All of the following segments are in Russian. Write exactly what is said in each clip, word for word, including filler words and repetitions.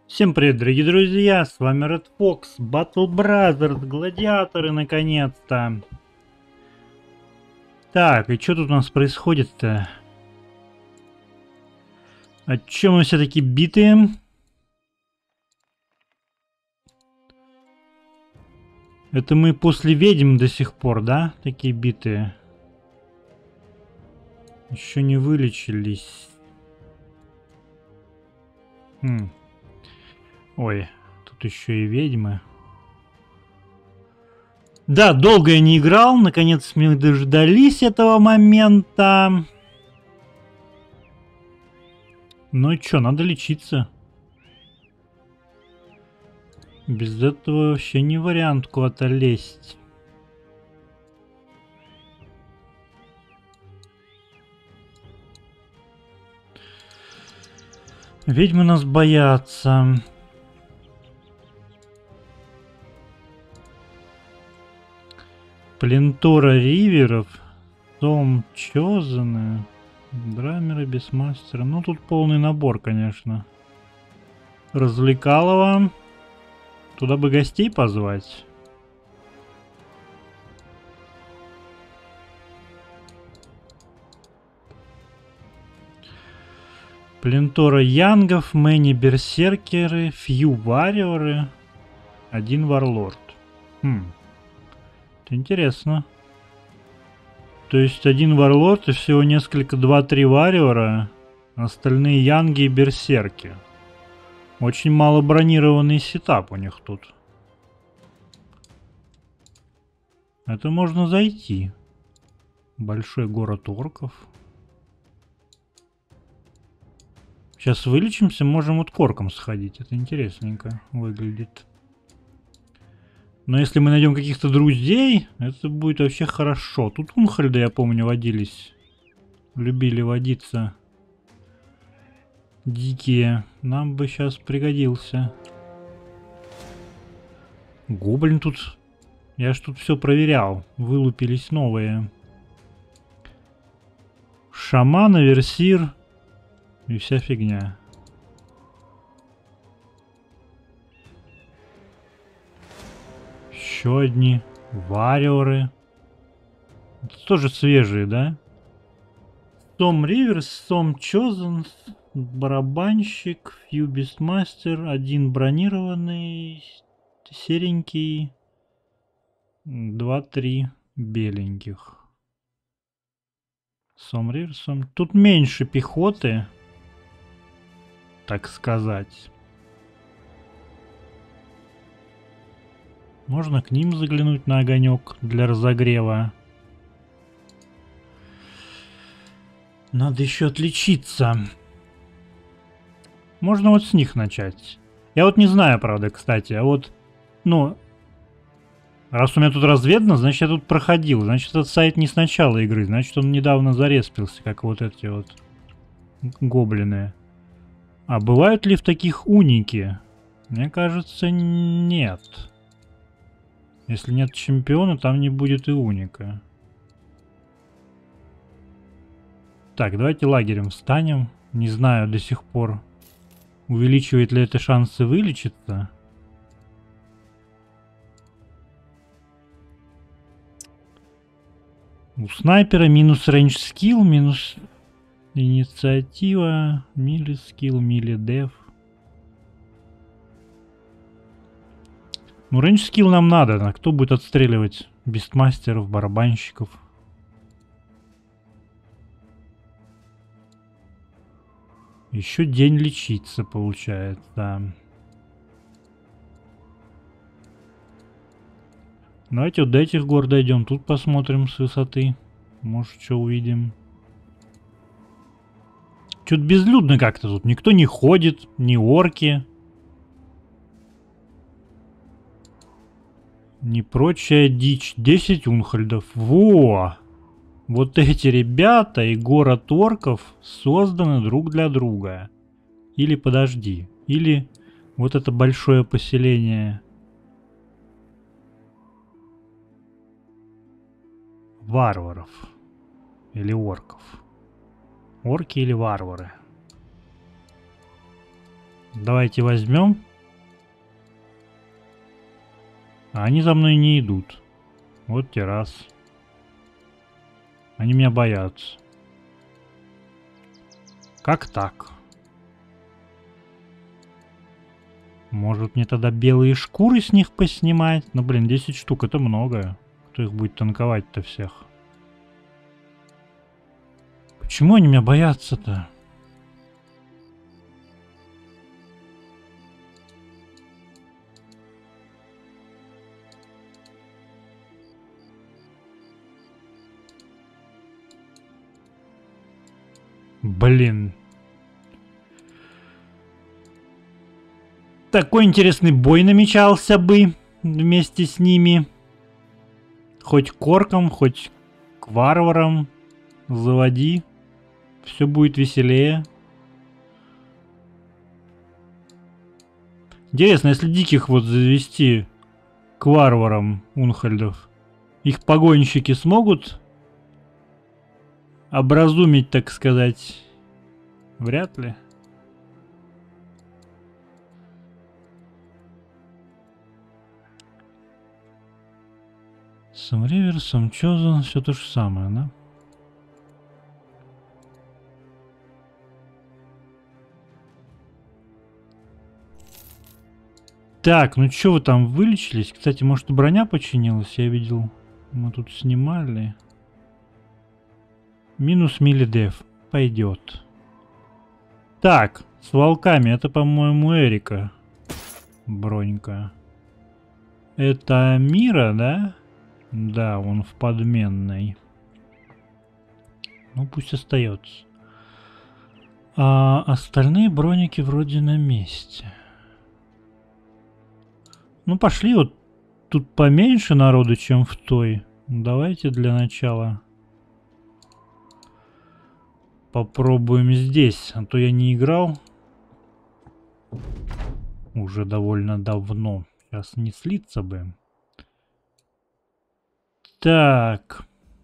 Всем привет, дорогие друзья, с вами Red Fox, Battle Brothers, гладиаторы наконец-то. Так, и что тут у нас происходит-то? А чё мы все таки битые? Это мы после ведьм до сих пор, да? Такие битые. Еще не вылечились. Хм. Ой, тут еще и ведьмы. Да, долго я не играл, наконец мы дождались этого момента. Ну и чё, надо лечиться. Без этого вообще не вариант куда-то лезть. Ведьмы нас боятся. Плентора Риверов, Том Чозаны, Драмеры, Бесмастера. Ну, тут полный набор, конечно. Развлекалово. Туда бы гостей позвать. Плентора Янгов, Мэнни Берсеркеры, Фью Варриоры, один Варлорд. Хм. Это интересно. То есть один Варлорд и всего несколько, два-три Варриора, остальные Янги и Берсерки. Очень мало бронированный сетап у них тут. Это можно зайти. Большой город орков. Сейчас вылечимся, можем вот к оркам сходить. Это интересненько выглядит. Но если мы найдем каких-то друзей, это будет вообще хорошо. Тут Унхальды, я помню, водились. Любили водиться. Дикие. Нам бы сейчас пригодился. Гоблин тут. Я ж тут все проверял. Вылупились новые. Шаман, Аверсир. И вся фигня. Еще одни. Варриоры. Это тоже свежие, да? Том Риверс, Том Чозен, барабанщик, Фью Бестмастер, один бронированный, серенький, два-три беленьких. Сом Риверсом. Тут меньше пехоты, так сказать. Можно к ним заглянуть на огонек для разогрева. Надо еще отличиться. Можно вот с них начать. Я вот не знаю, правда, кстати, а вот, ну, раз у меня тут разведано, значит, я тут проходил. Значит, этот сайт не с начала игры, значит, он недавно зареспился, как вот эти вот гоблины. А бывают ли в таких уники? Мне кажется, нет. Если нет чемпиона, там не будет и уника. Так, давайте лагерем встанем. Не знаю до сих пор, увеличивает ли это шансы вылечиться. У снайпера минус рейндж скилл, минус инициатива, мили скилл, мили деф. Ну, рейндж скилл нам надо. А кто будет отстреливать бестмастеров, барабанщиков? Еще день лечиться получается. Давайте вот до этих гор дойдем. Тут посмотрим с высоты. Может, что увидим. Что-то безлюдно как-то тут. Никто не ходит, ни орки. Ни прочая дичь. десять унхальдов. Во! Вот эти ребята и город орков созданы друг для друга. Или подожди. Или вот это большое поселение варваров. Или орков. Орки или варвары. Давайте возьмем. А они за мной не идут. Вот те раз. Они меня боятся. Как так? Может мне тогда белые шкуры с них поснимать? Ну блин, десять штук это много. Кто их будет танковать-то всех? Почему они меня боятся-то? Блин. Такой интересный бой намечался бы вместе с ними. Хоть к оркам, хоть к варварам. Заводи. Все будет веселее. Интересно, если диких вот завести к варварам Унхальдов, их погонщики смогут образумить, так сказать? Вряд ли. Сам Ривер, сам Чозен, все то же самое, да? Так, ну что вы там вылечились? Кстати, может, броня починилась? Я видел, мы тут снимали. Минус милидев. Пойдет. Так, с волками. Это, по-моему, Эрика. Бронька. Это Мира, да? Да, он в подменной. Ну, пусть остается. А остальные броники вроде на месте. Ну, пошли, вот тут поменьше народу, чем в той. Давайте для начала попробуем здесь. А то я не играл уже довольно давно. Сейчас не слиться бы. Так.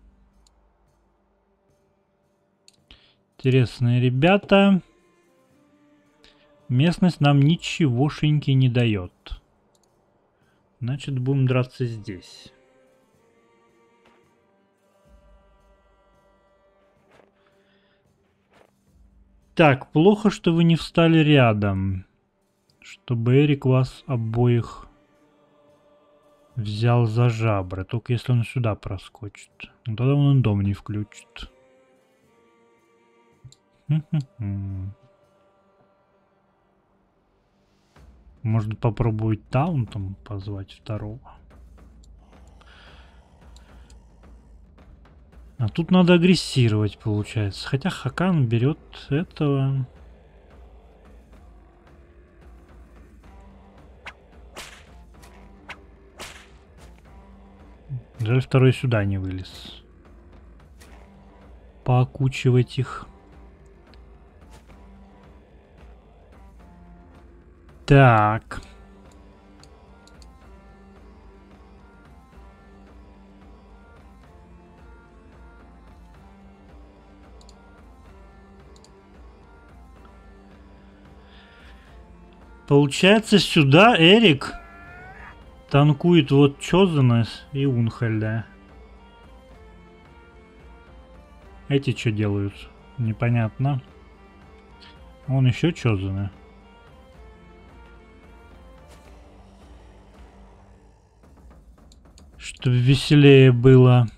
Интересные ребята. Местность нам ничегошеньки не дает. Значит, будем драться здесь. Так, плохо, что вы не встали рядом. Чтобы Эрик вас обоих взял за жабры. Только если он сюда проскочит. Ну, тогда он дом не включит. Может попробовать таунтом позвать второго. А тут надо агрессировать, получается. Хотя Хакан берет этого. Жаль, второй сюда не вылез. Поокучивать их. Так. Получается, сюда Эрик танкует вот Чозена и Унхальда. Эти что делают? Непонятно. Он еще Чозена. Чтобы веселее было.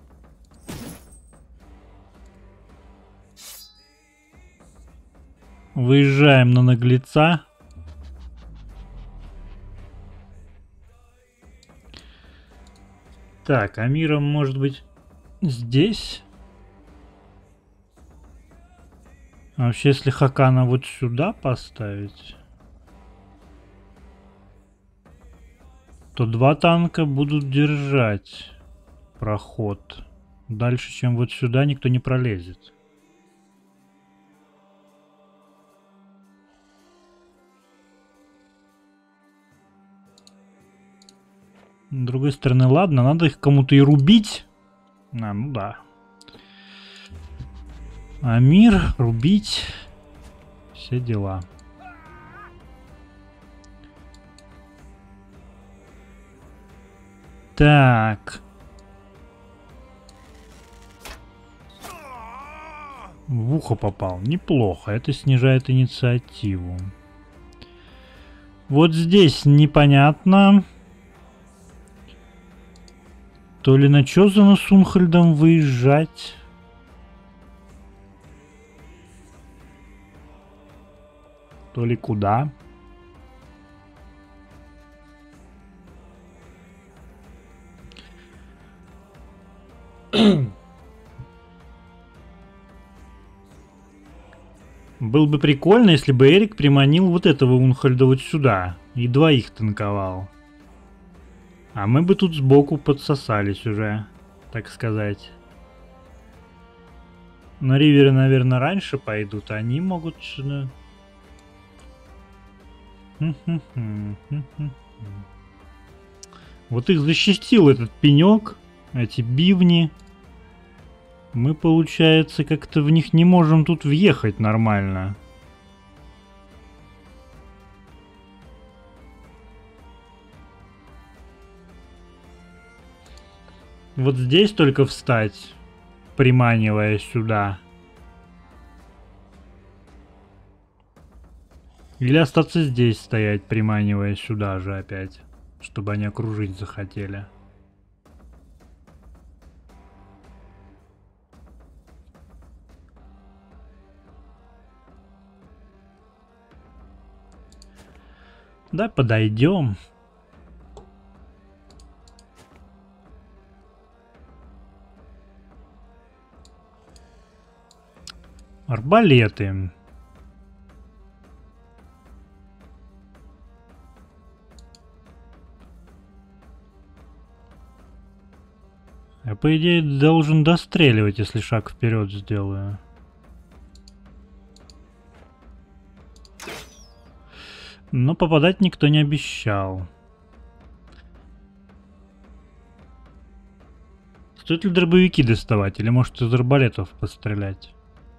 Выезжаем на наглеца. Так, Амира может быть здесь? А вообще, если Хакана вот сюда поставить, то два танка будут держать проход. Дальше, чем вот сюда, никто не пролезет. С другой стороны, ладно, надо их кому-то и рубить. А, ну да. Амир, рубить. Все дела. Так. В ухо попал. Неплохо. Это снижает инициативу. Вот здесь непонятно. То ли на Чозана с Унхальдом выезжать. То ли куда. Было бы прикольно, если бы Эрик приманил вот этого Унхальда вот сюда. И двоих танковал. А мы бы тут сбоку подсосались уже, так сказать. Но риверы, наверное, раньше пойдут, а они могут сюда... Вот их защитил этот пенек, эти бивни. Мы, получается, как-то в них не можем тут въехать нормально. Вот здесь только встать, приманивая сюда. Или остаться здесь стоять, приманивая сюда же опять, чтобы они окружить захотели. Да, подойдем. Арбалеты. Я, по идее, должен достреливать, если шаг вперед сделаю. Но попадать никто не обещал. Стоит ли дробовики доставать? Или может из арбалетов пострелять?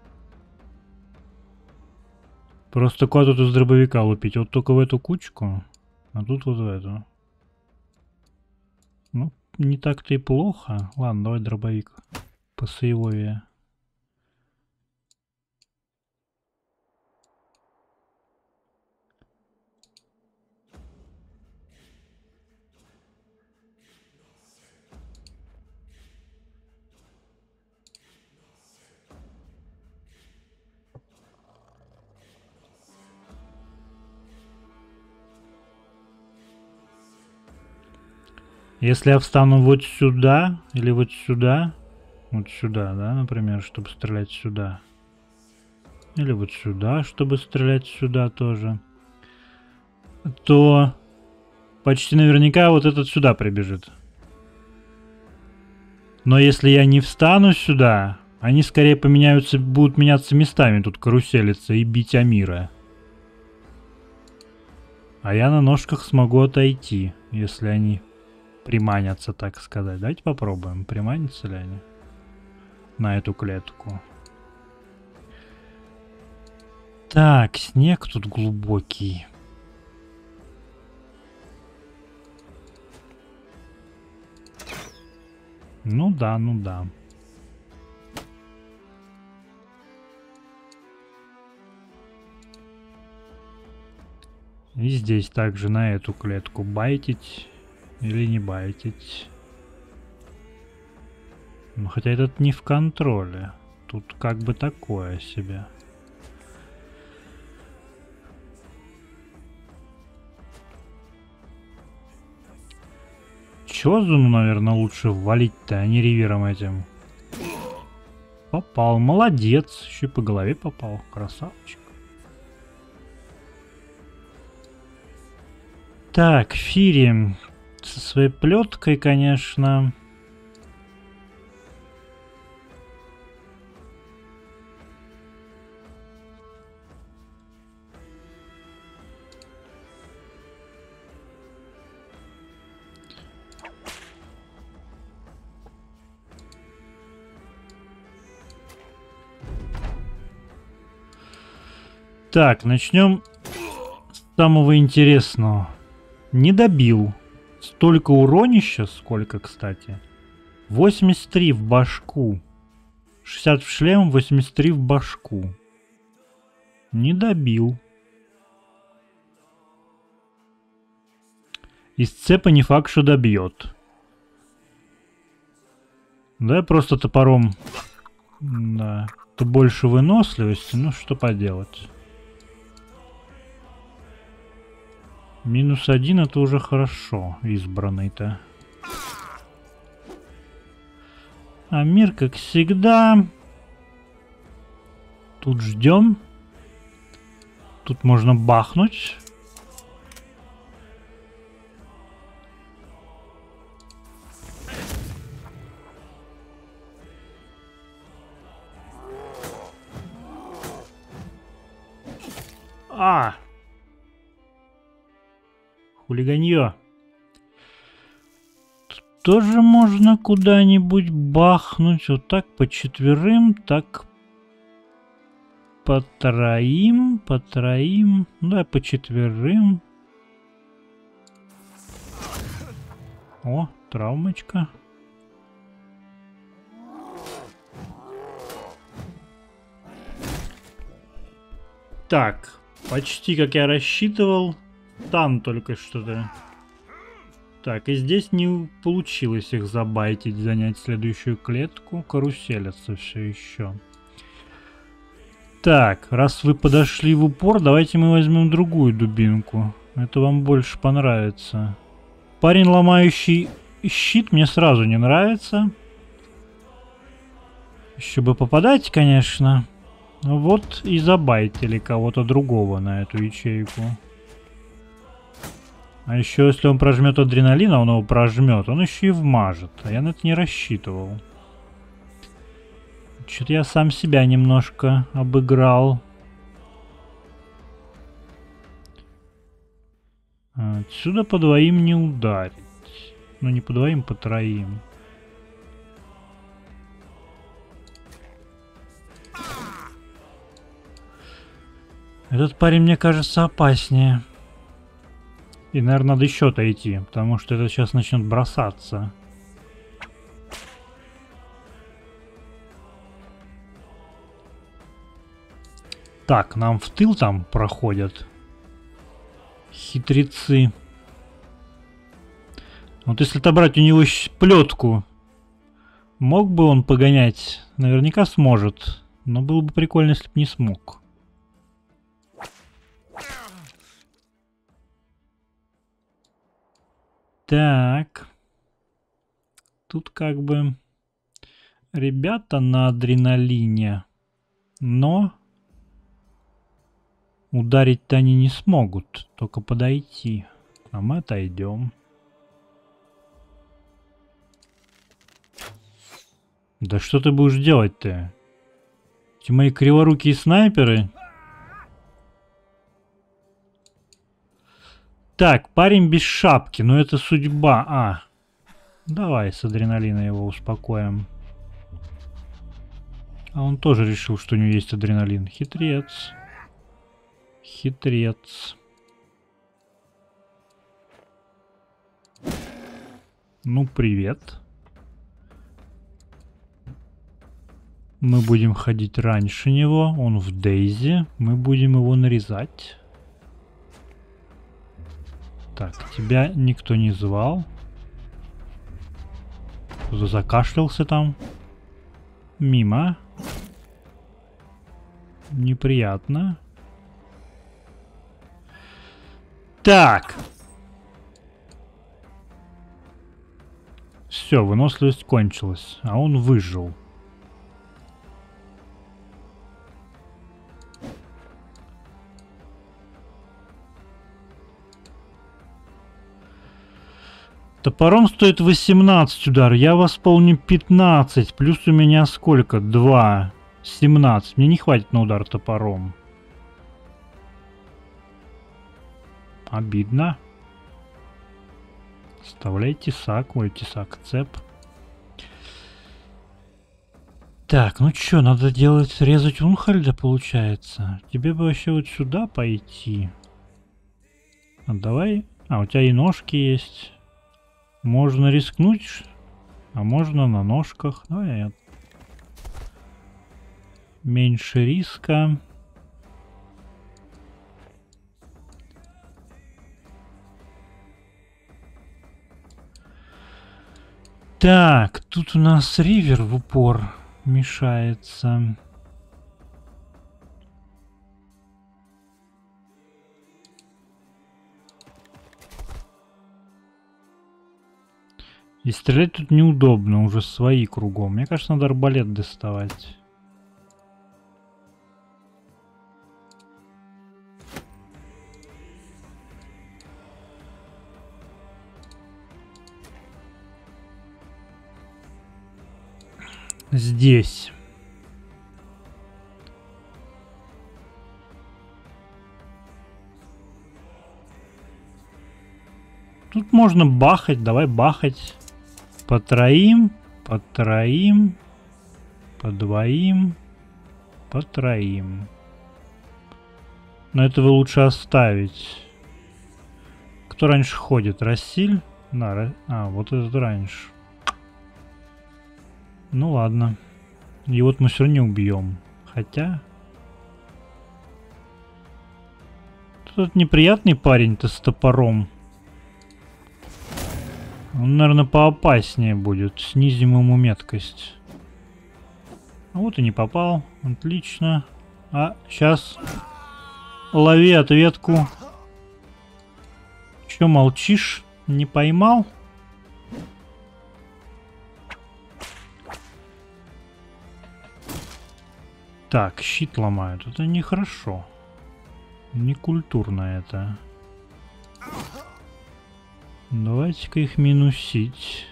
Просто куда тут из дробовика лупить? Вот только в эту кучку, а тут вот в эту. Ну, не так-то и плохо. Ладно, давай дробовик посейвовее. Если я встану вот сюда или вот сюда, вот сюда, да, например, чтобы стрелять сюда, или вот сюда, чтобы стрелять сюда тоже, то почти наверняка вот этот сюда прибежит. Но если я не встану сюда, они скорее поменяются, будут меняться местами, тут каруселиться и бить Амира. А я на ножках смогу отойти, если они приманятся, так сказать. Давайте попробуем, приманятся ли они на эту клетку. Так, снег тут глубокий. Ну да, ну да. И здесь также на эту клетку байтить или не байтить. Ну, хотя этот не в контроле. Тут как бы такое себе. Чозуну, наверное, лучше ввалить-то, а не ривером этим. Попал, молодец. Еще и по голове попал. Красавчик. Так, Фири со своей плеткой, конечно. Так, начнем с самого интересного. Не добил Столько уронища, сколько, кстати. восемьдесят три в башку. шестьдесят в шлем, восемьдесят три в башку. Не добил. Из цепа не факт, что добьет. Да, просто топором. Да. То больше выносливости, ну что поделать. Минус один это уже хорошо, избранный-то. А мир, как всегда. Тут ждем. Тут можно бахнуть. А! Хулиганье. Тут тоже можно куда-нибудь бахнуть. Вот так по четверым, так по троим, по троим. Да, по четверым. О, травмочка. Так, почти как я рассчитывал. Там только что-то. Так, и здесь не получилось их забайтить, занять следующую клетку. Каруселятся все еще. Так, раз вы подошли в упор, давайте мы возьмем другую дубинку. Это вам больше понравится. Парень, ломающий щит, мне сразу не нравится. Еще бы попадать, конечно. Вот и забайтили кого-то другого на эту ячейку. А еще если он прожмет адреналин, а он его прожмет, он еще и вмажет. А я на это не рассчитывал. Что-то я сам себя немножко обыграл. Отсюда по двоим не ударить. Ну не по двоим, по троим. Этот парень, мне кажется, опаснее. И, наверное, надо еще отойти, потому что это сейчас начнет бросаться. Так, нам в тыл там проходят хитрецы. Вот если отобрать у него плетку, мог бы он погонять? Наверняка сможет. Но было бы прикольно, если бы не смог. Так. Тут как бы ребята на адреналине. Но ударить-то они не смогут. Только подойти. А мы отойдем. Да что ты будешь делать-то? Эти мои криворукие снайперы. Так, парень без шапки, но это судьба. А, давай с адреналина его успокоим. А он тоже решил, что у него есть адреналин. Хитрец. Хитрец. Ну, привет. Мы будем ходить раньше него. Он в Дейзи. Мы будем его нарезать. Так, тебя никто не звал. Кто-то закашлялся там. Мимо. Неприятно. Так. Все, выносливость кончилась. А он выжил. Топором стоит восемнадцать удар. Я восполню пятнадцать. Плюс у меня сколько? два. семнадцать. Мне не хватит на удар топором. Обидно. Вставляй тесак. Ой, тесак, цеп. Так, ну чё, надо делать, резать Унхальда, получается. Тебе бы вообще вот сюда пойти. А давай. А, у тебя и ножки есть. Можно рискнуть, а можно на ножках. Ну, нет. Меньше риска. Так, тут у нас ривер в упор мешается. И стрелять тут неудобно, уже свои кругом. Мне кажется, надо арбалет доставать. Здесь. Тут можно бахать, давай бахать. По троим, по троим, по двоим, по троим. Но этого лучше оставить. Кто раньше ходит? Рассиль? Да, а, вот этот раньше. Ну ладно. И вот мы все равно не убьем. Хотя... Тут неприятный парень-то с топором. Он, наверное, поопаснее будет. Снизим ему меткость. А вот и не попал. Отлично. А, сейчас. Лови ответку. Че молчишь? Не поймал? Так, щит ломают. Это нехорошо. Некультурно это. Давайте-ка их минусить.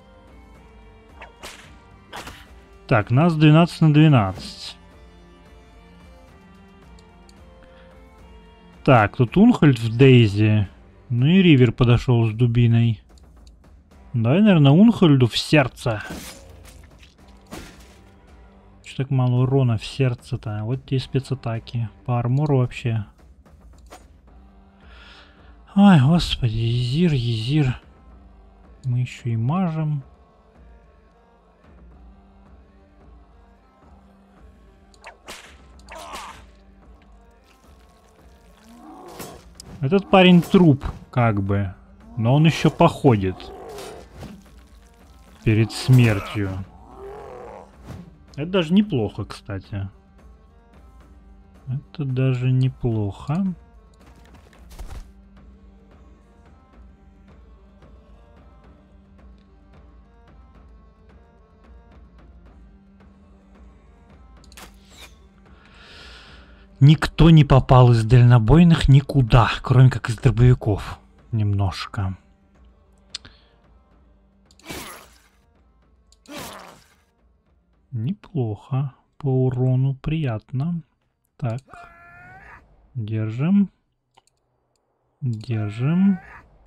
Так, нас двенадцать на двенадцать. Так, тут Унхольд в Дейзи. Ну и Ривер подошел с дубиной. Давай, наверное, Унхольду в сердце. Что так мало урона в сердце-то? Вот те спецатаки. По армору вообще. Ай, господи, Езир, Езир. Мы еще и мажем. Этот парень труп, как бы. Но он еще походит. Перед смертью. Это даже неплохо, кстати. Это даже неплохо. Никто не попал из дальнобойных никуда, кроме как из дробовиков. Немножко. Неплохо. По урону приятно. Так. Держим. Держим.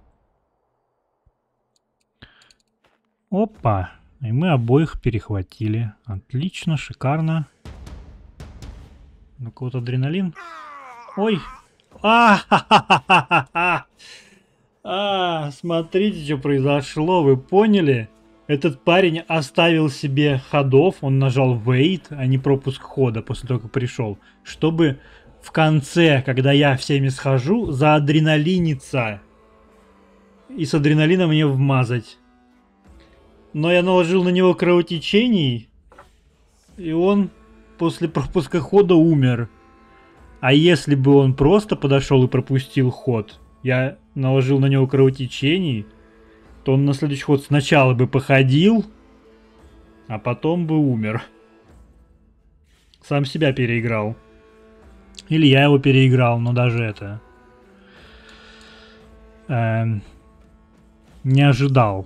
Опа. И мы обоих перехватили. Отлично, шикарно. Ну-ка, вот адреналин. Ой. А, а, смотрите, что произошло. Вы поняли? Этот парень оставил себе ходов. Он нажал wait, а не пропуск хода после того, как пришел. Чтобы в конце, когда я всеми схожу, заадреналиниться. И с адреналином мне вмазать. Но я наложил на него кровотечений. И он... после пропуска хода умер. А если бы он просто подошел и пропустил ход, я наложил на него кровотечений, то он на следующий ход сначала бы походил, а потом бы умер. Сам себя переиграл. Или я его переиграл, но даже это... Эм, не ожидал,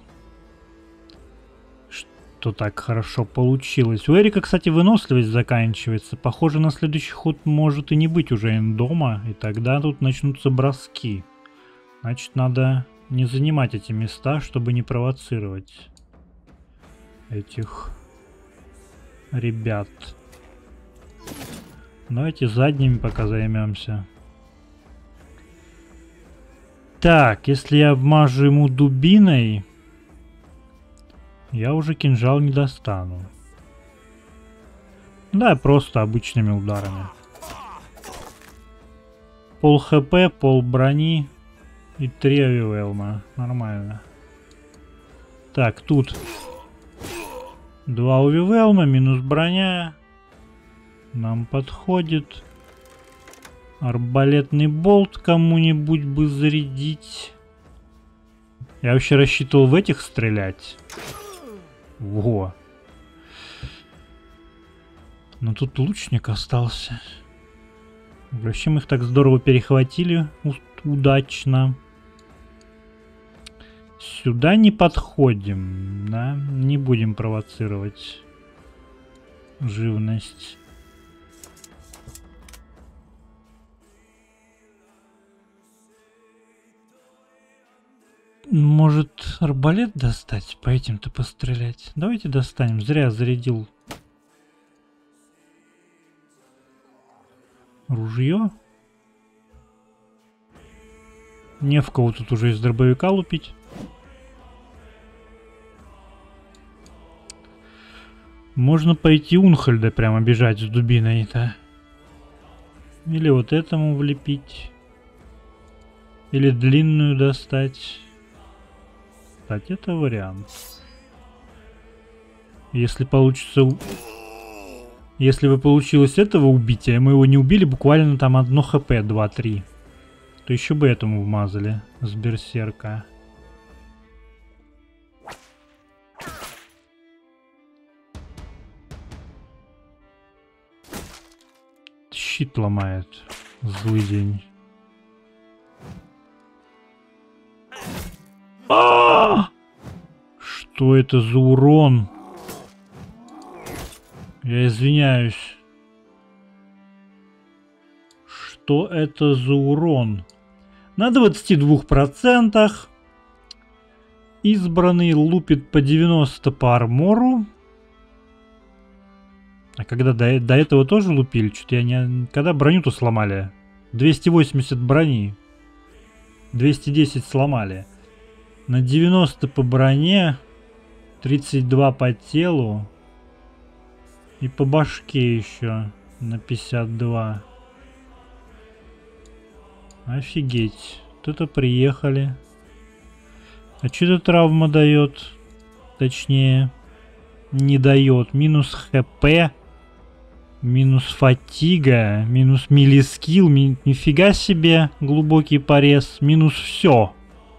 что так хорошо получилось. У Эрика, кстати, выносливость заканчивается. Похоже, на следующий ход может и не быть уже эндома, и тогда тут начнутся броски. Значит, надо не занимать эти места, чтобы не провоцировать этих ребят. Давайте задними пока займемся. Так, если я обмажу ему дубиной... я уже кинжал не достану. Да, просто обычными ударами. Пол хп, пол брони и три авивелма. Нормально. Так, тут два авивелма, минус броня. Нам подходит. Арбалетный болт кому-нибудь бы зарядить. Я вообще рассчитывал в этих стрелять. Во. Но тут лучник остался. Вообще мы их так здорово перехватили. Удачно. Сюда не подходим, да? Не будем провоцировать живность. Может, арбалет достать? По этим-то пострелять. Давайте достанем. Зря зарядил ружье. Не в кого тут уже из дробовика лупить. Можно пойти Унхальда прямо бежать с дубиной-то. Или вот этому влепить. Или длинную достать. Кстати, это вариант. Если получится... Если бы получилось этого убить, а мы его не убили, буквально там одно хп, два-три, то еще бы этому вмазали с берсерка. Щит ломает. Злый день. А-а-а! Что это за урон? Я извиняюсь. Что это за урон? На двадцати двух процентах избранный лупит по девяноста по армору. А когда до, до этого тоже лупили? Что-то я не... Когда броню-то сломали? двести восемьдесят брони. двести десять сломали. На девяносто по броне. тридцать два по телу. И по башке еще на пятьдесят два. Офигеть. Тут-то приехали. А что это травма дает? Точнее, не дает. Минус хп. Минус фатига. Минус милискилл. Ми нифига себе. Глубокий порез. Минус все.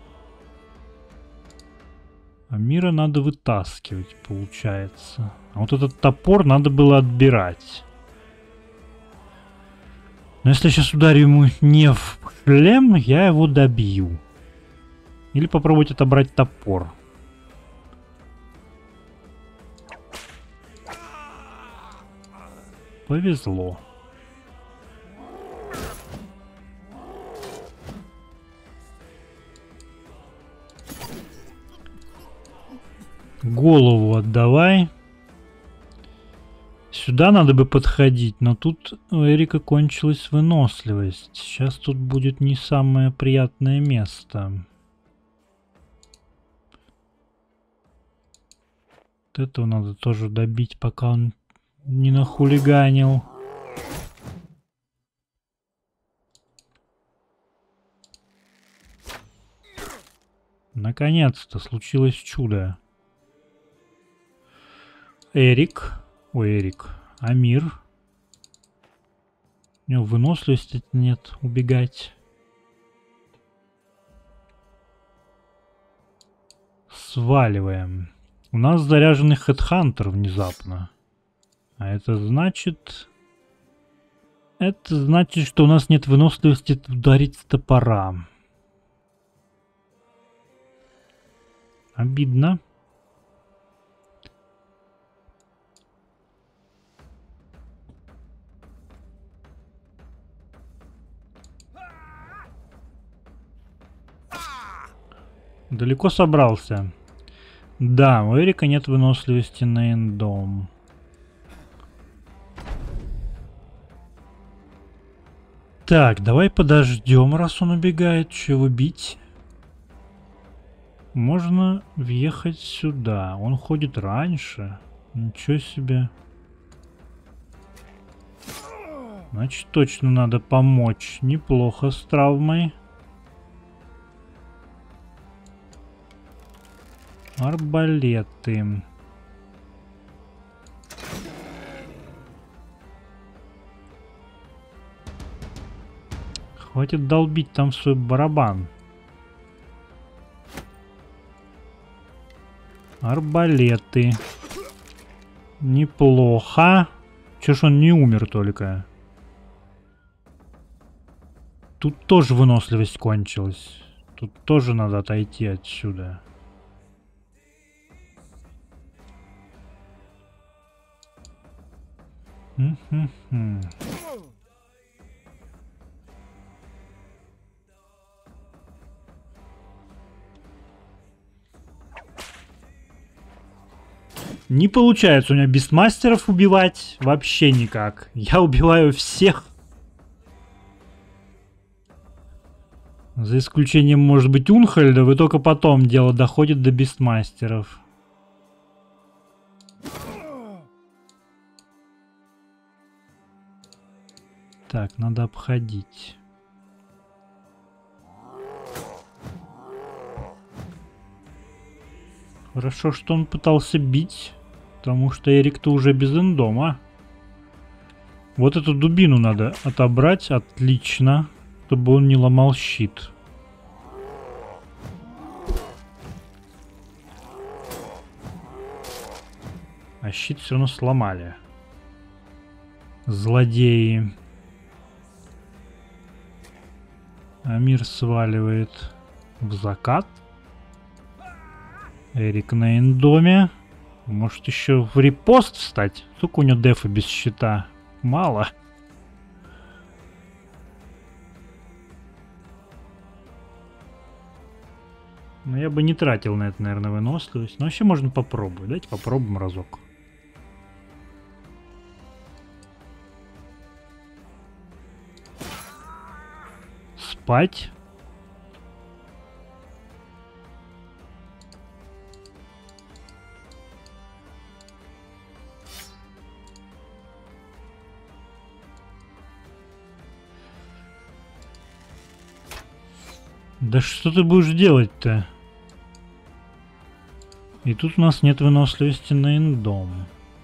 А мира надо вытаскивать, получается. А вот этот топор надо было отбирать. Но если я сейчас ударю ему не в шлем, я его добью. Или попробовать отобрать топор. Повезло. Голову отдавай. Сюда надо бы подходить, но тут у Эрика кончилась выносливость. Сейчас тут будет не самое приятное место. Вот этого надо тоже добить, пока он не нахулиганил. Наконец-то случилось чудо. Эрик. Ой, Эрик. Амир. У него выносливости нет убегать. Сваливаем. У нас заряженный хедхантер внезапно. А это значит... Это значит, что у нас нет выносливости ударить с топора. Обидно. Далеко собрался. Да, у Эрика нет выносливости на эндом. Так, давай подождем, раз он убегает. Чего бить? Можно въехать сюда. Он ходит раньше. Ничего себе. Значит, точно надо помочь. Неплохо с травмой. Арбалеты. Хватит долбить там свой барабан. Арбалеты. Неплохо. Чё ж он не умер только? Тут тоже выносливость кончилась. Тут тоже надо отойти отсюда. М-м-м. Не получается у меня бестмастеров убивать вообще никак. Я убиваю всех. За исключением, может быть, Унхальда, и только потом дело доходит до бестмастеров. Так, надо обходить. Хорошо, что он пытался бить, потому что Эрик-то уже без эндома. Вот эту дубину надо отобрать, отлично, чтобы он не ломал щит. А щит все равно сломали. Злодеи. Амир сваливает в закат. Эрик на эндоме. Может еще в репост встать? Сколько у него дефа без щита? Мало. Но я бы не тратил на это, наверное, выносливость. Но вообще можно попробовать. Давайте попробуем разок. Спать. Да что ты будешь делать-то? И тут у нас нет выносливости на эндом.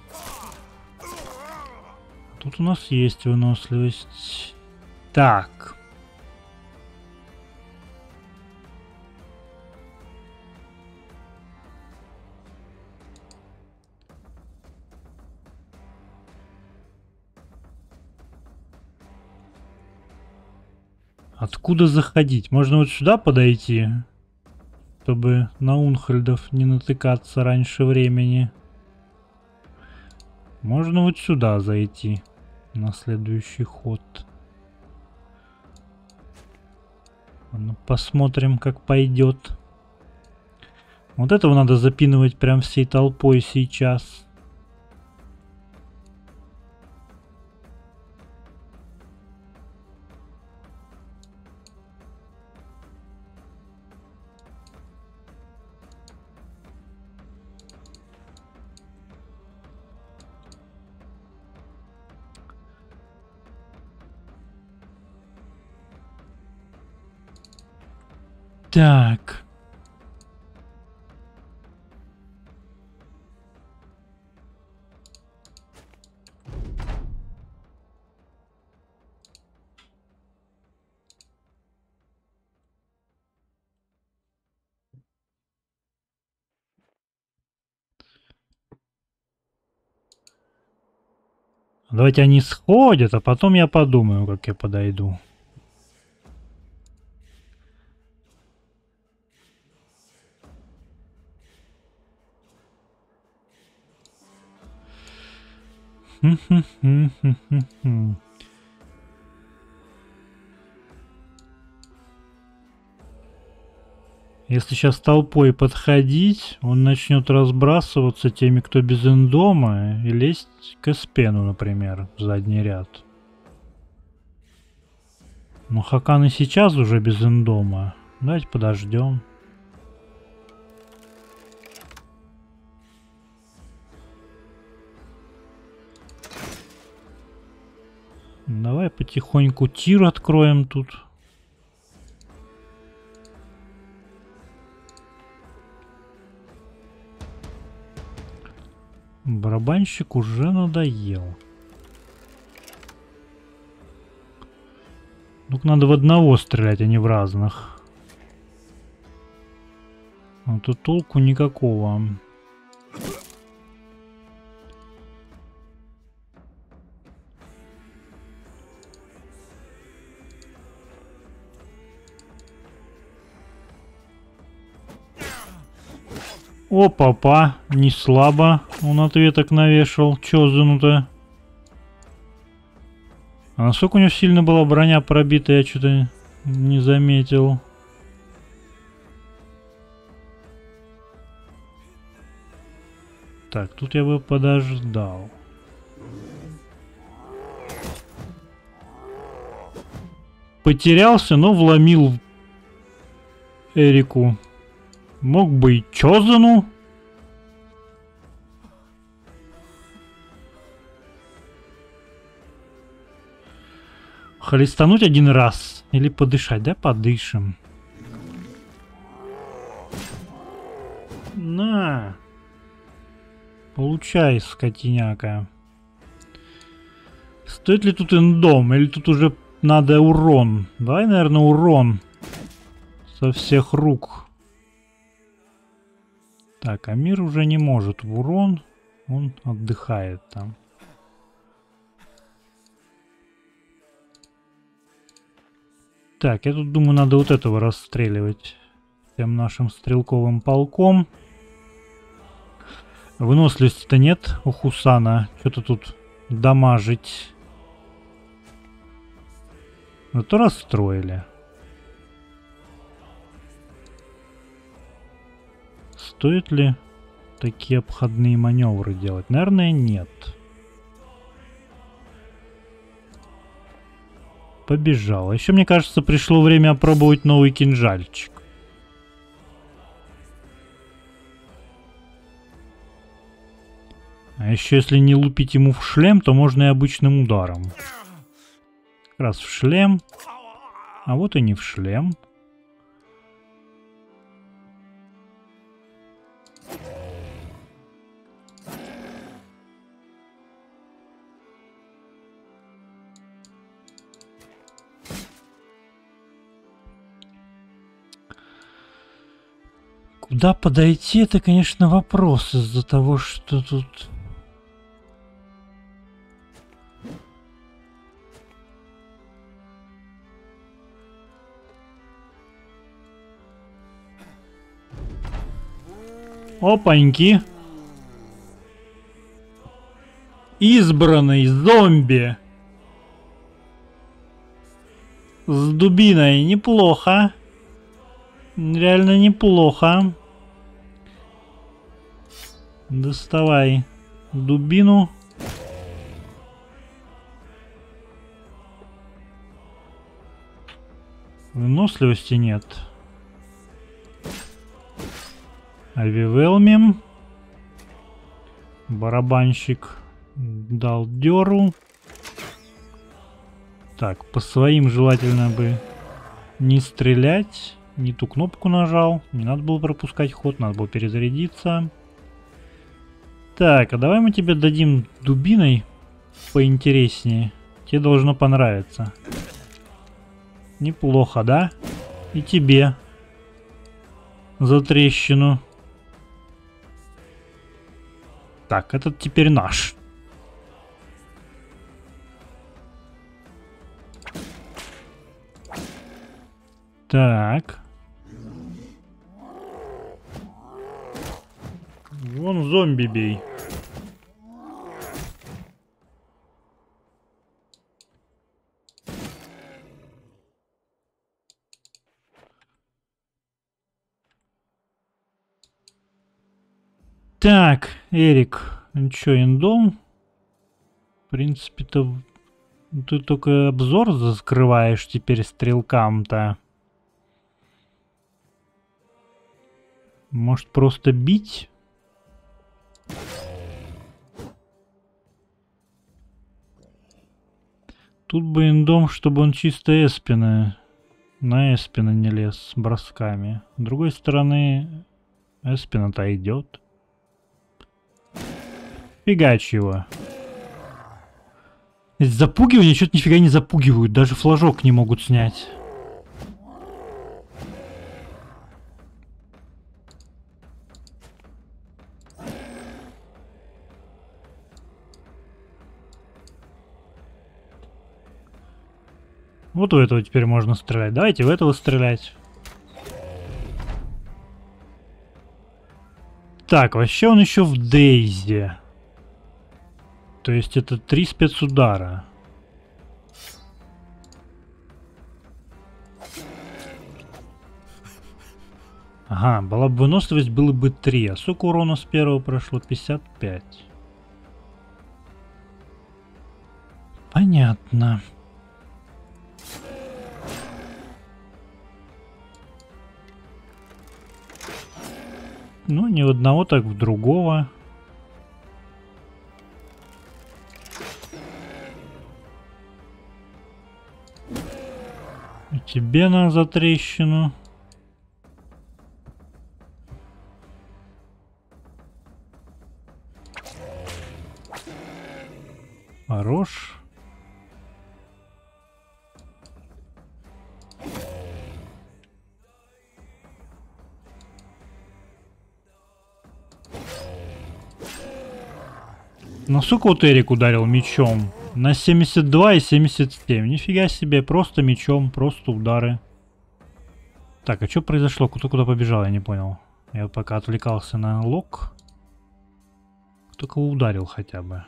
Тут у нас есть выносливость. Так. Откуда заходить? Можно вот сюда подойти, чтобы на Унхальдов не натыкаться раньше времени. Можно вот сюда зайти на следующий ход. Ну, посмотрим, как пойдет. Вот этого надо запинывать прям всей толпой сейчас. Так. Давайте они сходят, а потом я подумаю, как я подойду. Если сейчас толпой подходить, он начнет разбрасываться теми, кто без эндома, и лезть к Эспену, например, в задний ряд. Но Хакан и сейчас уже без эндома. Давайте подождем. Давай потихоньку тир откроем тут. Барабанщик уже надоел. Ну-ка надо в одного стрелять, а не в разных. А то толку никакого. О, папа, не слабо он ответок навешал. Чё зануто? А насколько у него сильно была броня пробита, я что-то не заметил. Так, тут я бы подождал. Потерялся, но вломил Эрику. Мог бы и Чозану. Хлестануть один раз. Или подышать, да? Подышим. На. Получай, скотиняка. Стоит ли тут эндом? Или тут уже надо урон? Давай, наверное, урон. Со всех рук. Так, Амир уже не может в урон. Он отдыхает там. Так, я тут думаю, надо вот этого расстреливать. Тем нашим стрелковым полком. Выносливости-то нет у Хусана. Что-то тут дамажить. Зато расстроили. Стоит ли такие обходные маневры делать? Наверное, нет. Побежал. Еще, мне кажется, пришло время опробовать новый кинжальчик. А еще, если не лупить ему в шлем, то можно и обычным ударом. Как раз в шлем. А вот и не в шлем. Куда подойти, это, конечно, вопрос из-за того, что тут... Опаньки! Избранный зомби! С дубиной неплохо. Реально неплохо. Доставай дубину. Выносливости нет. Авивелмим. Барабанщик дал дёру. Так, по своим желательно бы не стрелять. Не ту кнопку нажал. Не надо было пропускать ход, надо было перезарядиться. Так, а давай мы тебе дадим дубиной поинтереснее. Тебе должно понравиться. Неплохо, да? И тебе. За трещину. Так, этот теперь наш. Так. Вон зомби бей. Так, Эрик, ну чё, эндом? В принципе-то ты только обзор закрываешь теперь стрелкам-то. Может, просто бить? Тут бы индом, чтобы он чисто эспина. На эспина не лез с бросками. С другой стороны, эспина-то идет. Фигач его. Запугивание что-то нифига не запугивают. Даже флажок не могут снять. Вот у этого теперь можно стрелять. Давайте в этого стрелять. Так, вообще он еще в Дейзи. То есть это три спецудара. Ага, была бы выносливость, было бы три. А сколько урона с первого прошло? пятьдесят пять. Понятно. Ну, не в одного, так в другого. И тебе на затрещину. Хорош. Насколько вот Эрик ударил мечом? На семьдесят два и семьдесят семь. Нифига себе, просто мечом, просто удары. Так, а что произошло? Кто куда побежал, я не понял. Я пока отвлекался на лог. Кто кого ударил хотя бы?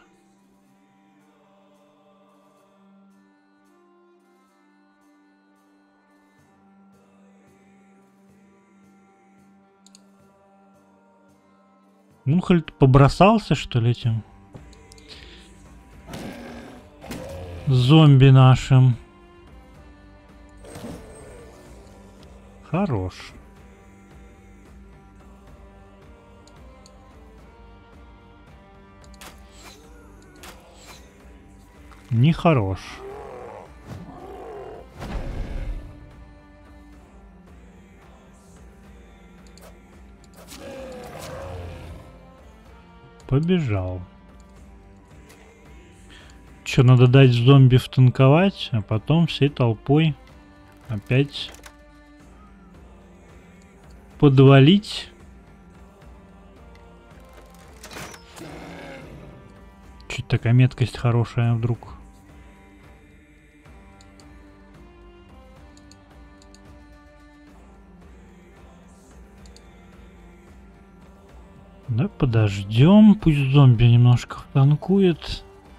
Ну, хоть побросался, что ли, этим? Зомби нашим. Хорош. Нехорош. Побежал. Че, надо дать зомби втанковать, а потом всей толпой опять подвалить. Чуть такая меткость хорошая вдруг. Да подождем, пусть зомби немножко танкует.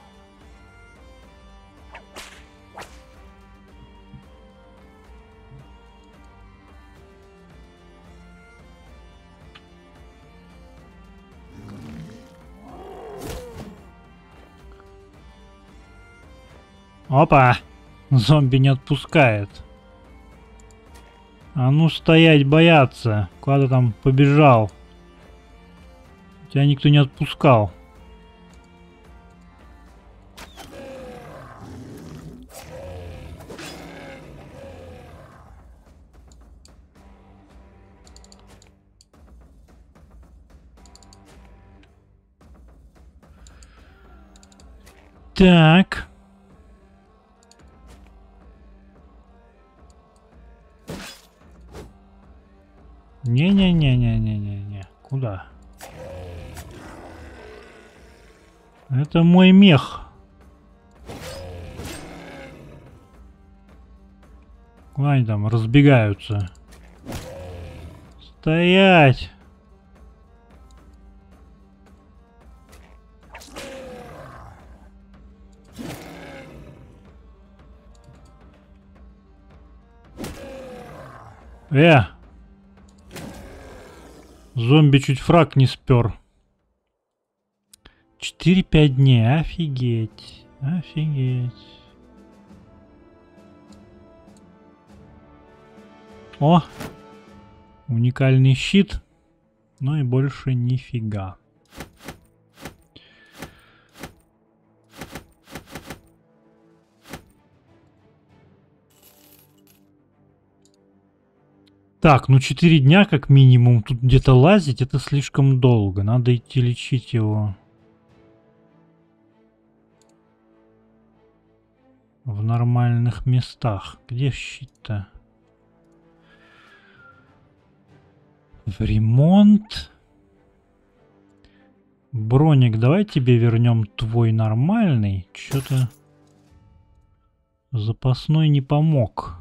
Опа! Зомби не отпускает. А ну стоять, бояться. Куда ты там побежал? Тебя никто не отпускал. Так. Не-не-не-не-не-не-не. Куда? Это мой мех. Куда они там разбегаются? Стоять! Э! Зомби чуть фраг не спер. четыре-пять дней. Офигеть. Офигеть. О! Уникальный щит. Ну и больше нифига. Так, ну четыре дня как минимум. Тут где-то лазить, это слишком долго. Надо идти лечить его. В нормальных местах. Где щит-то? В ремонт. Броник, давай тебе вернем твой нормальный. Что-то запасной не помог.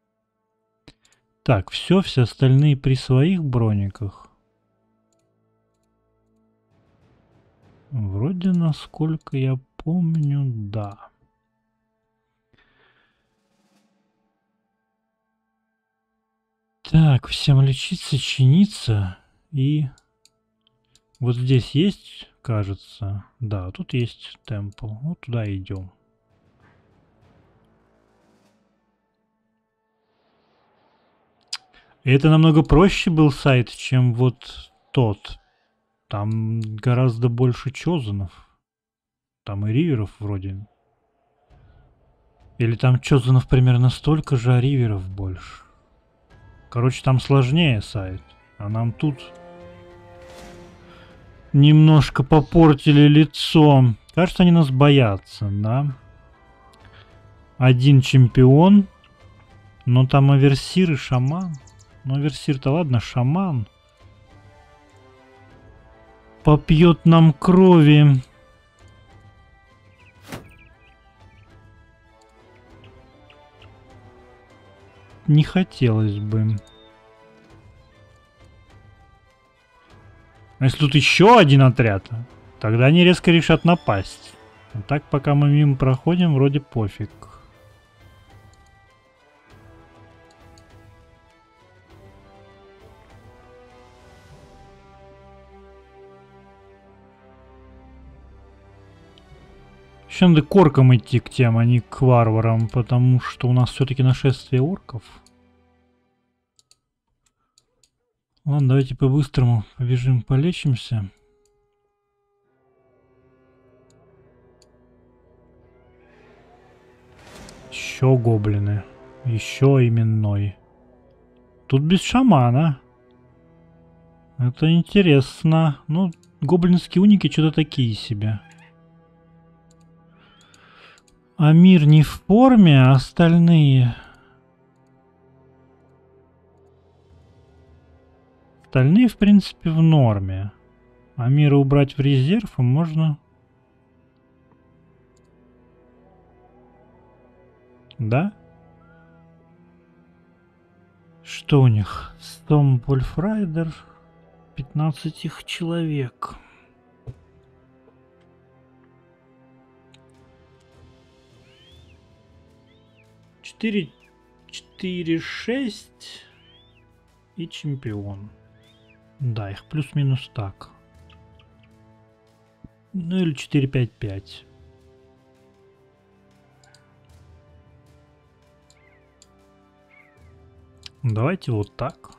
Так, все, все остальные при своих брониках. Вроде, насколько я помню, да. Так, всем лечиться, чиниться. И вот здесь есть, кажется. Да, тут есть темпл. Вот туда идем. И это намного проще был сайт, чем вот тот. Там гораздо больше чозанов. Там и риверов вроде. Или там чозанов примерно столько же, а риверов больше. Короче, там сложнее сайт. А нам тут немножко попортили лицо. Кажется, они нас боятся, да? Один чемпион. Но там Аверсир и шаман. Ну, Аверсир-то ладно, шаман. Попьет нам крови. Не хотелось бы. А если тут еще один отряд, тогда они резко решат напасть. А так, пока мы мимо проходим, вроде пофиг. Еще надо к оркам идти, к тем, а не к варварам, потому что у нас все-таки нашествие орков. Ладно, давайте по-быстрому побежим, полечимся. Еще гоблины. Еще именной. Тут без шамана. Это интересно. Ну, гоблинские уники что-то такие себе. Амир не в форме, а остальные... Остальные, в принципе, в норме. Амира убрать в резерв, и можно... Да? Что у них? Стом Вольфрайдер. пятнадцать их человек. четыре, четыре, шесть и чемпион. Да, их плюс-минус так. Ну или четыре, пять, пять. Давайте вот так.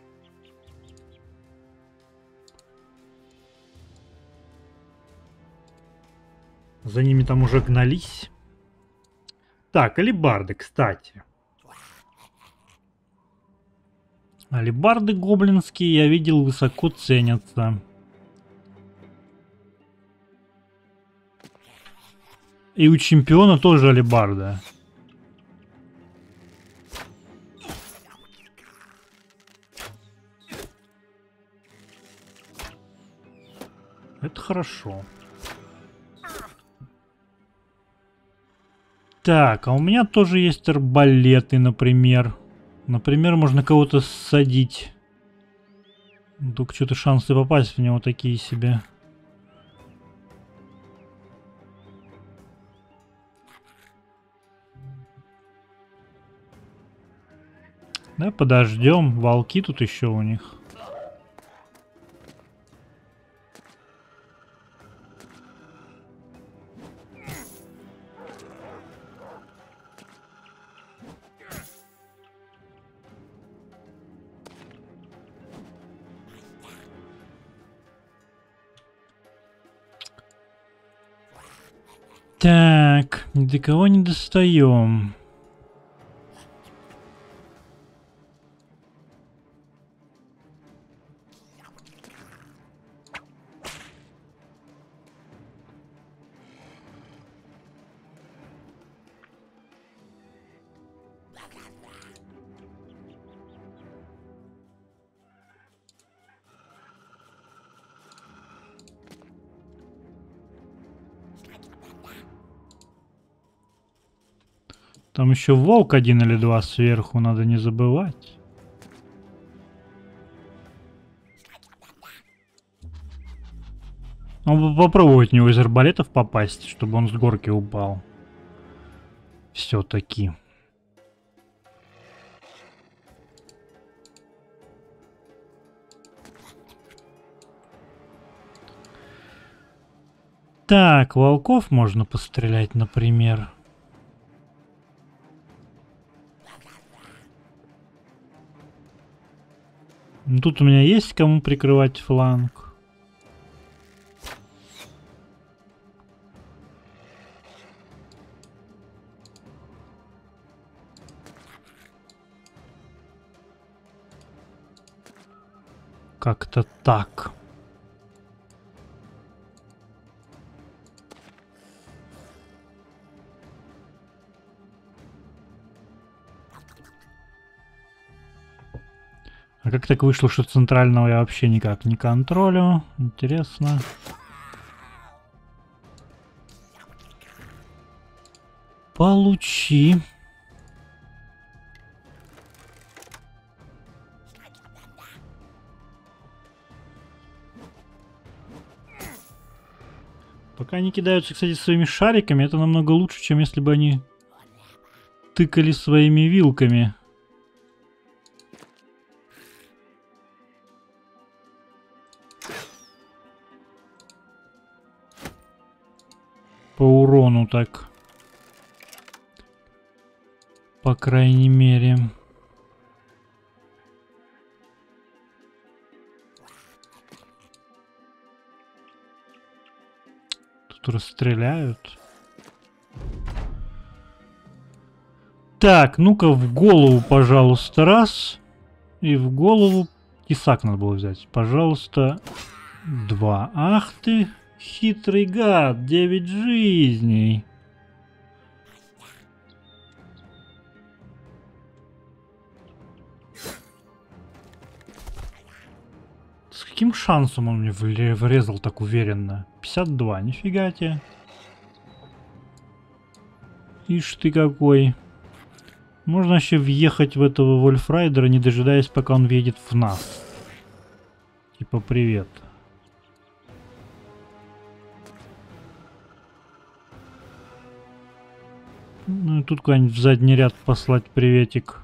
За ними там уже гнались. Так, алебарды, кстати. Алебарды гоблинские, я видел, высоко ценятся. И у чемпиона тоже алебарда. Это хорошо. Так, а у меня тоже есть арбалеты, например. Например, можно кого-то ссадить. Только что-то шансы попасть в него такие себе. Да, подождем. Волки тут еще у них. Так, ни до кого не достаем. Там еще волк один или два сверху, надо не забывать. Ну, попробовать в него из арбалетов попасть, чтобы он с горки упал. Все-таки. Так, волков можно пострелять, например. Ну, тут у меня есть кому прикрывать фланг. Как-то так. А как так вышло, что центрального я вообще никак не контролю? Интересно. Получи. Пока они кидаются, кстати, своими шариками, это намного лучше, чем если бы они тыкали своими вилками. По урону так. По крайней мере. Тут расстреляют. Так, ну-ка в голову, пожалуйста, раз. И в голову тесак надо было взять. Пожалуйста, два. Ах ты, хитрый гад, девять жизней. С каким шансом он мне врезал так уверенно? пятьдесят два, нифига тебе. Ишь ты какой. Можно вообще въехать в этого Вольфрайдера, не дожидаясь, пока он въедет в нас. Типа привет. Ну и тут куда-нибудь в задний ряд послать приветик.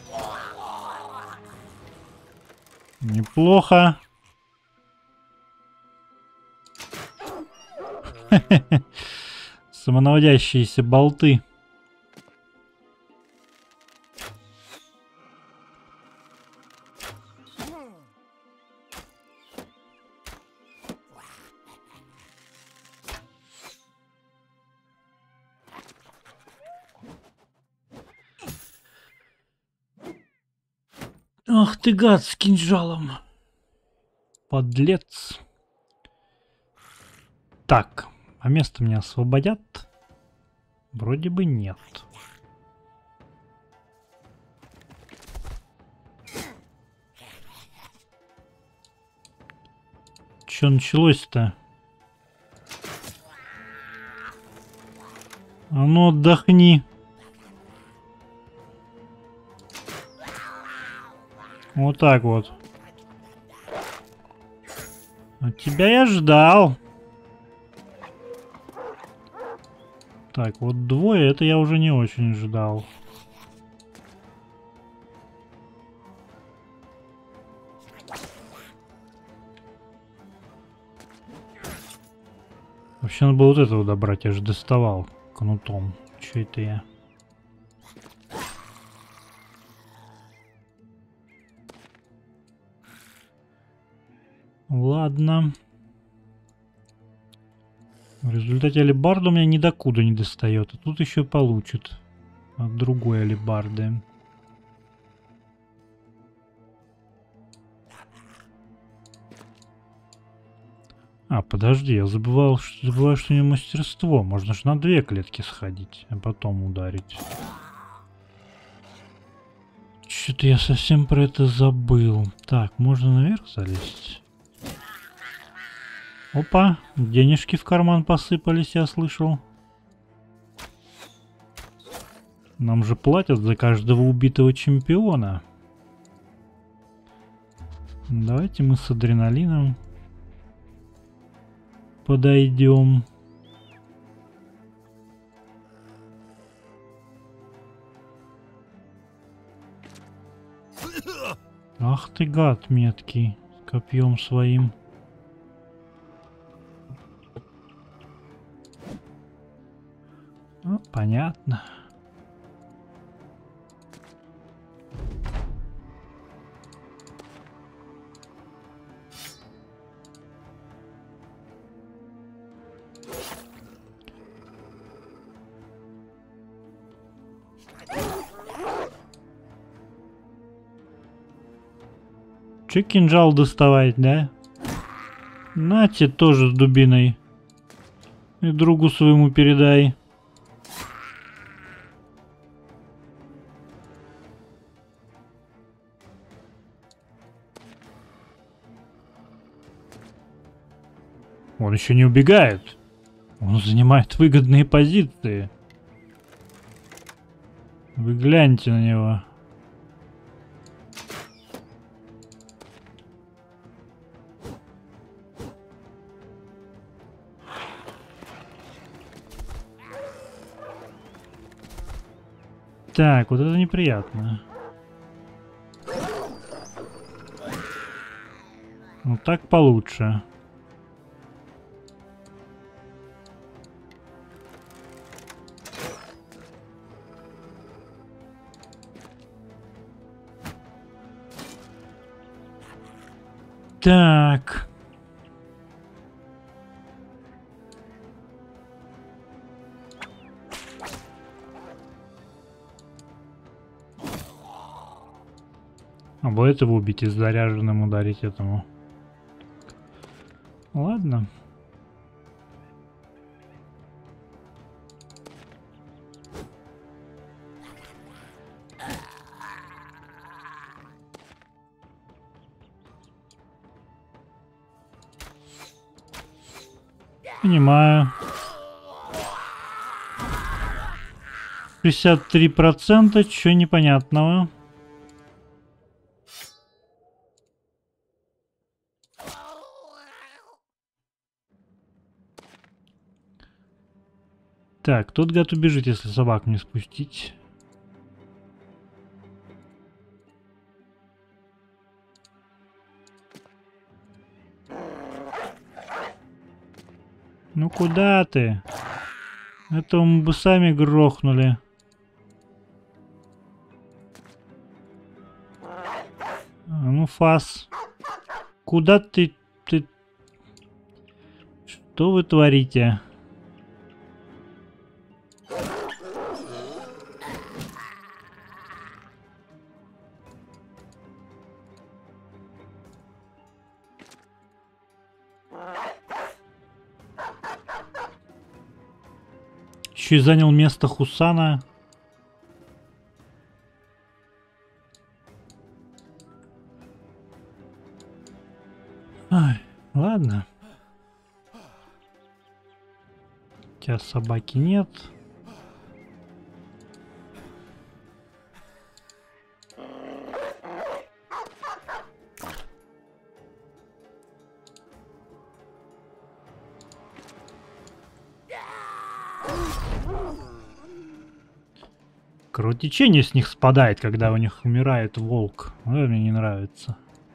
Неплохо. Самонаводящиеся болты. Ах ты гад с кинжалом. Подлец. Так, а место меня освободят? Вроде бы нет. Чё началось-то? А ну отдохни. Вот так вот. А тебя я ждал. Так, вот двое, это я уже не очень ждал. Вообще надо было вот этого добрать, я же доставал кнутом. Че это я? Ладно. В результате алебарда у меня ни докуда не достает. А тут еще получит от другой алебарды. А, подожди, я забывал, что, забываю, что у него мастерство. Можно же на две клетки сходить, а потом ударить. Что-то я совсем про это забыл. Так, можно наверх залезть? Опа, денежки в карман посыпались, я слышал. Нам же платят за каждого убитого чемпиона. Давайте мы с адреналином подойдем. Ах ты гад меткий, с копьем своим. Ну, понятно. Че кинжал доставать, да? Нате тоже с дубиной. И другу своему передай. Он еще не убегает. Он занимает выгодные позиции. Вы гляньте на него. Так, вот это неприятно. Вот так получше. Так. Або этого убить и с заряженным ударить этому. Ладно. Понимаю. шестьдесят три процента, чё непонятного. Так, тот гад убежит, если собак не спустить. Ну куда ты? Это мы бы сами грохнули. А, ну, Фас. Куда ты... ты... Что вы творите? Еще и занял место Хусана. Ай, ладно. У тебя собаки нет. Кровотечение с них спадает, когда у них умирает волк. Вот это мне не нравится.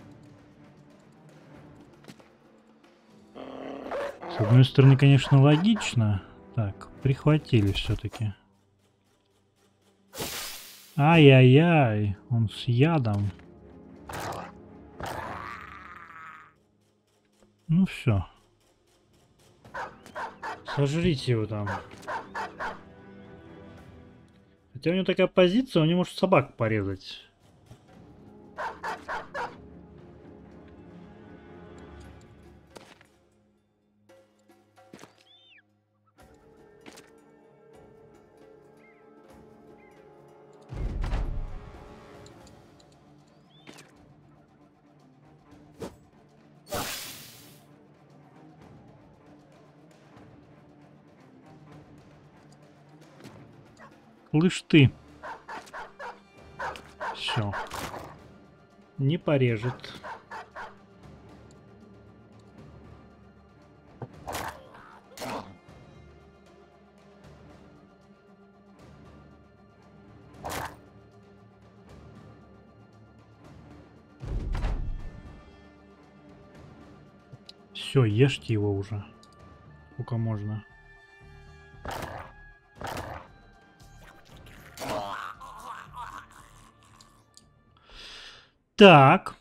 С одной стороны, конечно, логично. Так, прихватили все-таки. Ай-яй-яй, он с ядом. Ну все. Сожрите его там. Хотя у него такая позиция, он не может собак порезать. Слышь ты. Все. Не порежет. Все, ешьте его уже. Сколько можно. Так.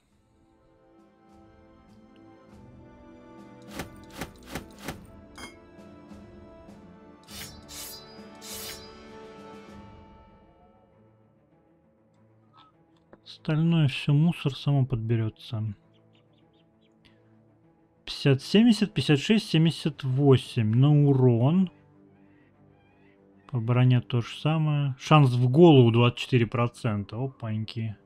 Остальное все мусор само подберется. пятьдесят, семьдесят, пятьдесят шесть, семьдесят восемь. На урон. По броне то же самое. Шанс в голову двадцать четыре процента. Опаньки.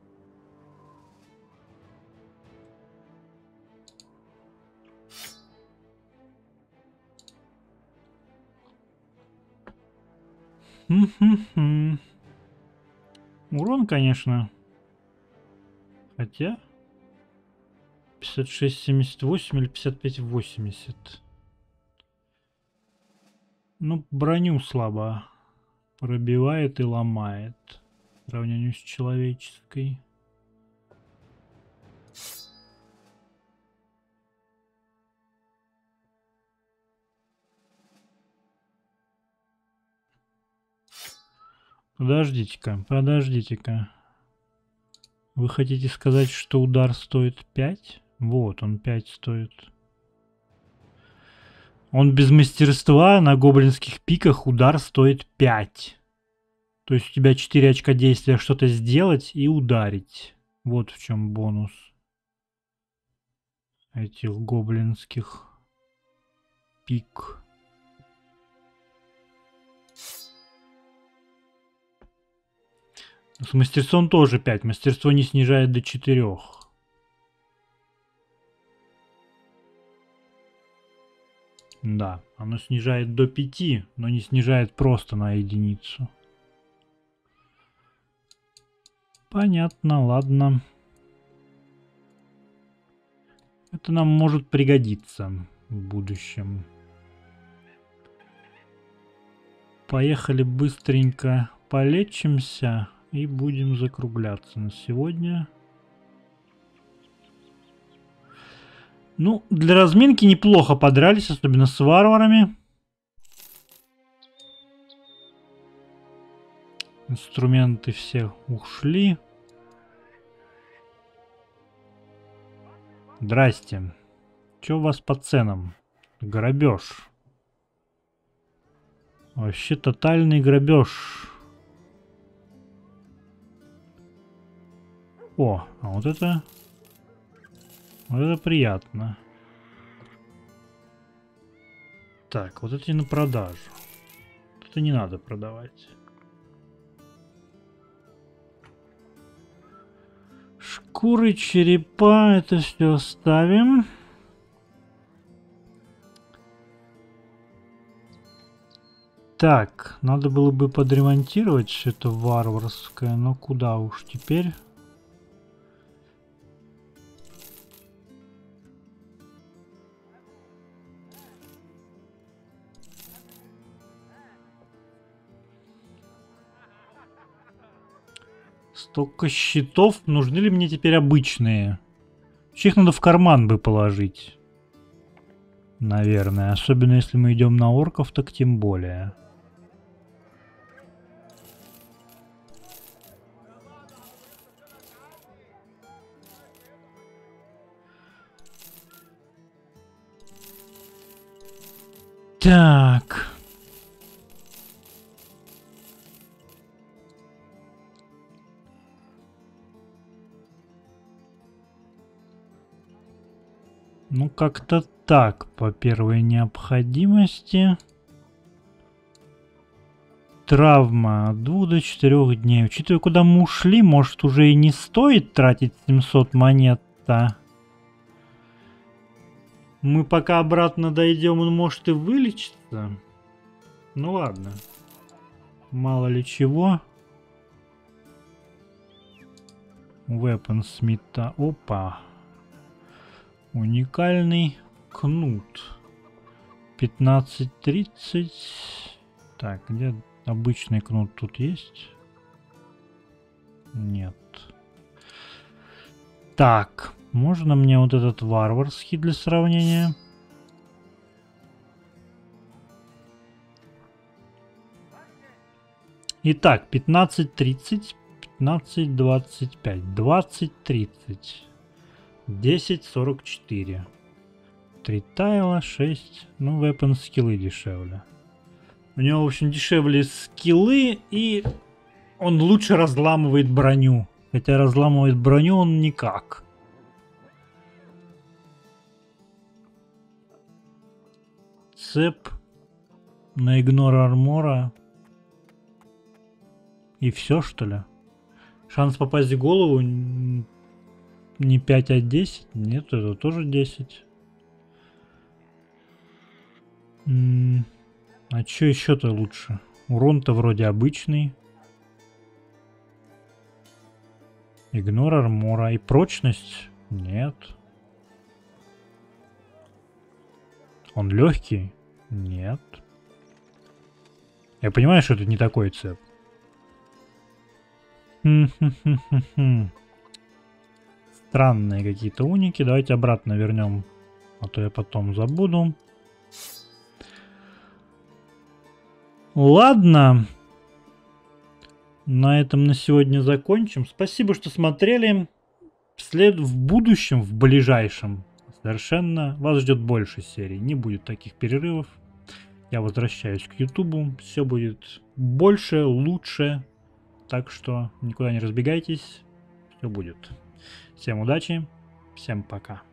Хм-хм-хм. Урон, конечно. Хотя... пятьдесят шесть, семьдесят восемь или пятьдесят пять, восемьдесят. Ну, броню слабо пробивает и ломает. По сравнению с человеческой. Подождите-ка, подождите-ка. Вы хотите сказать, что удар стоит пять? Вот, он пять стоит. Он без мастерства на гоблинских пиках удар стоит пять. То есть у тебя четыре очка действия что-то сделать и ударить. Вот в чем бонус этих гоблинских пик. С мастерством тоже пять. Мастерство не снижает до четырёх. Да, оно снижает до пяти, но не снижает просто на единицу. Понятно, ладно. Это нам может пригодиться в будущем. Поехали быстренько полечимся и будем закругляться на сегодня. Ну, для разминки неплохо подрались, особенно с варварами. Инструменты все ушли. Здрасте. Чё у вас по ценам? Грабеж. Вообще тотальный грабеж. О, а вот это... Вот это приятно. Так, вот это на продажу. Это не надо продавать. Шкуры, черепа, это все оставим. Так, надо было бы подремонтировать все это варварское, но куда уж теперь? Столько щитов. Нужны ли мне теперь обычные? Их надо в карман бы положить. Наверное. Особенно если мы идем на орков, так тем более. Так. Ну, как-то так, по первой необходимости. Травма от двух до четырёх дней. Учитывая, куда мы ушли, может, уже и не стоит тратить семьсот монет-то. Мы пока обратно дойдем, он может и вылечиться. Ну ладно. мало ли чего. Weaponsmith. Опа. Уникальный кнут. пятнадцать тридцать. Так, где обычный кнут тут есть? Нет. Так, можно мне вот этот варварский для сравнения? Итак, пятнадцать тридцать, пятнадцать двадцать пять, двадцать тридцать, десять сорок четыре. три тайла, шесть. Ну, weapon скиллы дешевле. У него, в общем, дешевле скиллы, и он лучше разламывает броню. Хотя разламывает броню он никак. Цеп на игнор армора. И все, что ли? Шанс попасть в голову не пять, а десять? Нет, это тоже десять. М-м, а что еще-то лучше? Урон-то вроде обычный. Игнор армора. И прочность? Нет. Он легкий? Нет. Я понимаю, что это не такой цеп. Странные какие-то уники. Давайте обратно вернем, а то я потом забуду. Ладно. На этом на сегодня закончим. Спасибо, что смотрели. След в будущем, в ближайшем, совершенно вас ждет больше серий. Не будет таких перерывов. Я возвращаюсь к Ютубу. Все будет больше, лучше. Так что никуда не разбегайтесь. Все будет. Всем удачи. Всем пока.